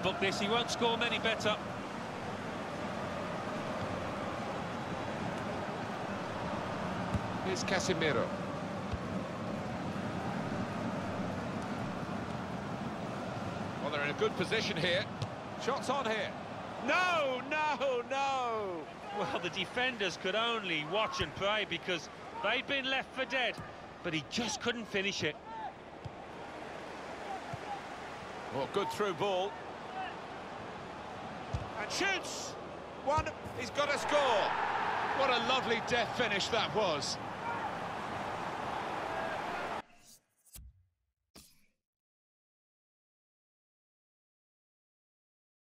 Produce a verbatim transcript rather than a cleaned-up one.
book this, he won't score many better. Here's Casemiro. Well, they're in a good position here. Shots on here. No, no, no! Well, the defenders could only watch and pray because they'd been left for dead, but he just couldn't finish it. Well, good through ball. And shoots! One, he's got to score. What a lovely death finish that was.